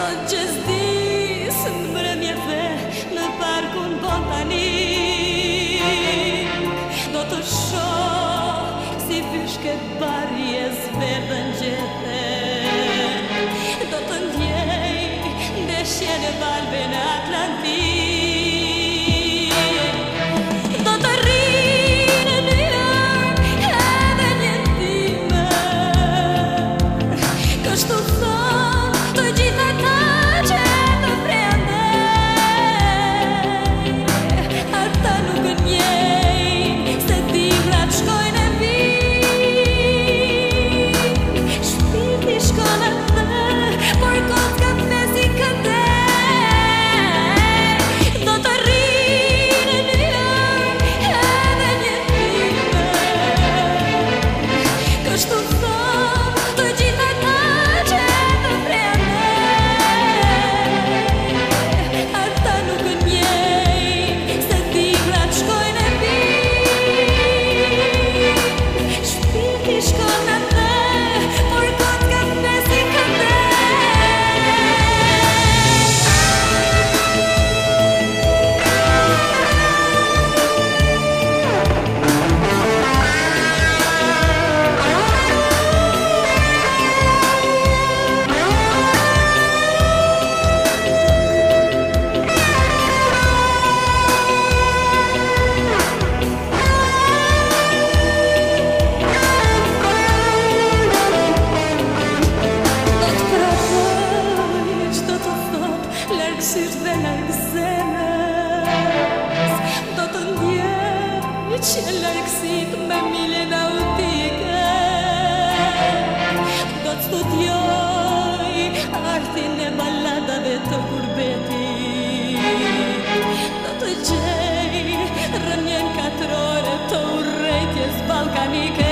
që s'dis mbrëmje the në parkun botanik. Do të shoh si fyshke barje zverdën gjethen. Do të ndjej ndeshjen e valve në Atlantik. Do të rri në New York edhe një time. Kështu thon të gjitha ta që të prendej. Ata nuk njejn se dimrat shkojnë e vijnë. Shpirti shkon atë, por kot ka pesi këndej. Do të rri në New York edhe një time. Kështu thon të gjitha ta që të prendej. Ata nuk njejn se dimrat shkojnë e vijnë. Shpirti shkon atë, por kot ka pesi këndej. Do të provoj çdo të thot larg syt dhe larg zemrës. Do të ndjej që largësit me mile nautike. Do të studioj artin e balladave të gurbetit. Do të gjej rënjen katrore të urrejtjes ballkanike.